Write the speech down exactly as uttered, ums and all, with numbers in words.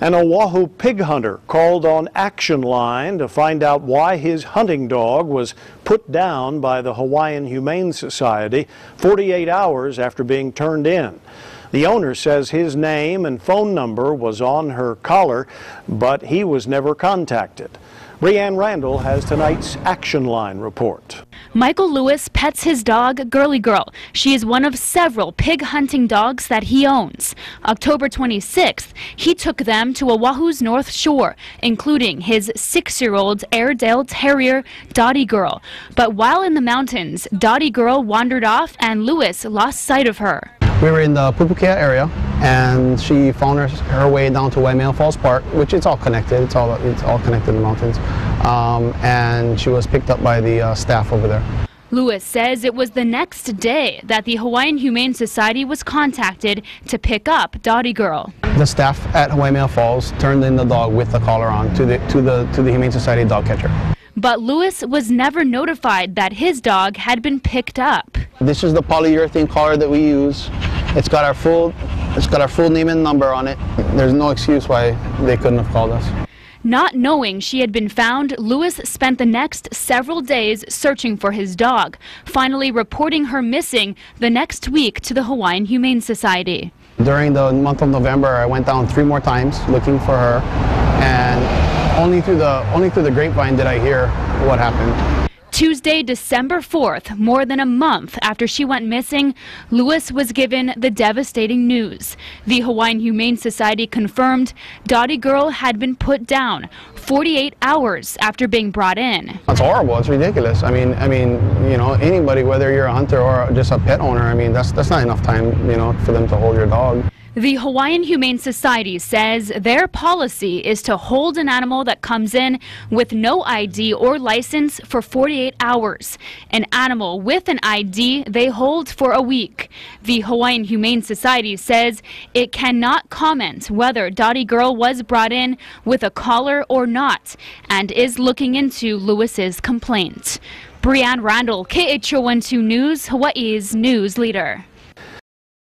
An Oahu pig hunter called on Action Line to find out why his hunting dog was put down by the Hawaiian Humane Society forty-eight hours after being turned in. The owner says his name and phone number was on her collar, but he was never contacted. Breanne Randall has tonight's Action Line report. Michael Lewis pets his dog, Girly Girl. She is one of several pig hunting dogs that he owns. October twenty-sixth, he took them to Oahu's North Shore, including his six-year-old Airedale Terrier, Dottie Girl. But while in the mountains, Dottie Girl wandered off and Lewis lost sight of her. We were in the Pupukea area, and she found her, her way down to Waimea Falls Park, which it's all connected. It's all it's all connected in the mountains, um, and she was picked up by the uh, staff over there. Lewis says it was the next day that the Hawaiian Humane Society was contacted to pick up Dottie Girl. The staff at Waimea Falls turned in the dog with the collar on to the to the to the Humane Society dog catcher. But Lewis was never notified that his dog had been picked up. This is the polyurethane collar that we use. It's got our full, it's got our full name and number on it. There's no excuse why they couldn't have called us. Not knowing she had been found, Lewis spent the next several days searching for his dog, finally reporting her missing the next week to the Hawaiian Humane Society. During the month of November, I went down three more times looking for her, and only through the only through the grapevine did I hear what happened. Tuesday, December fourth, more than a month after she went missing, Lewis was given the devastating news. The Hawaiian Humane Society confirmed Dottie Girl had been put down forty-eight hours after being brought in. It's horrible. It's ridiculous. I mean, I mean, you know, anybody, whether you're a hunter or just a pet owner, I mean, that's that's not enough time, you know, for them to hold your dog. The Hawaiian Humane Society says their policy is to hold an animal that comes in with no I D or license for forty-eight hours. An animal with an I D they hold for a week. The Hawaiian Humane Society says it cannot comment whether Dottie Girl was brought in with a collar or not, and is looking into Lewis's complaint. Breanne Randall, K H O one two News, Hawaii's news leader.